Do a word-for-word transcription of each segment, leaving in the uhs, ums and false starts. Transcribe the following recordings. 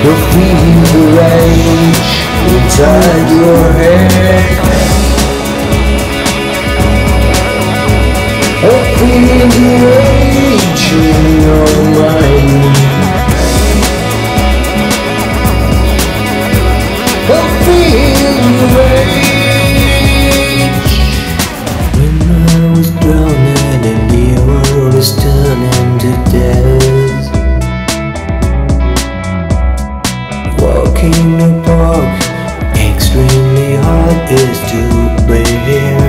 You'll feel the rage inside your head. You'll feel the rage in your mind. You'll feel the rage. When I was drowning and the world is turning to dust, walking the park, extremely hard is to bear.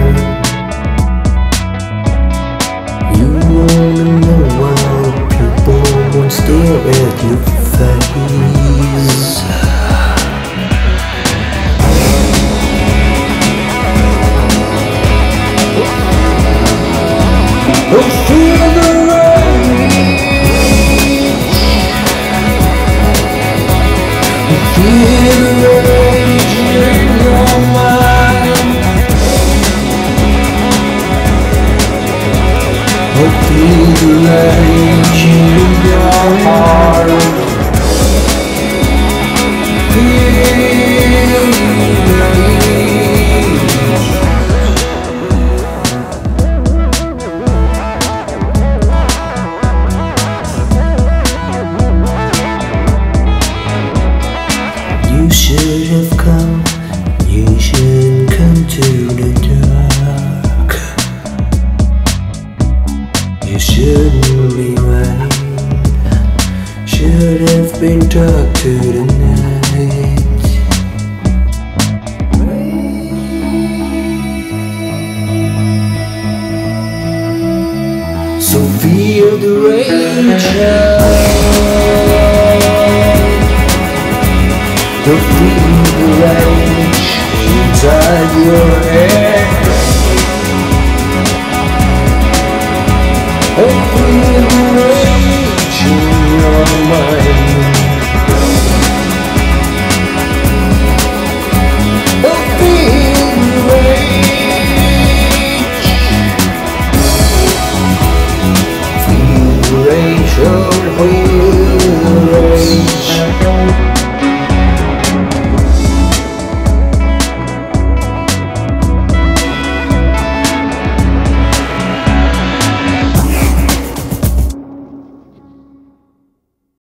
You wanna know why people won't stare at your face. Oh, feel the feel the rage in your mind. Oh, feel the rage in your heart. Feel the You should have come, you shouldn't come to the dark. You shouldn't be right, should have been talked to the night. So feel the rage. You'll feel the rage inside your head. You'll feel the rage.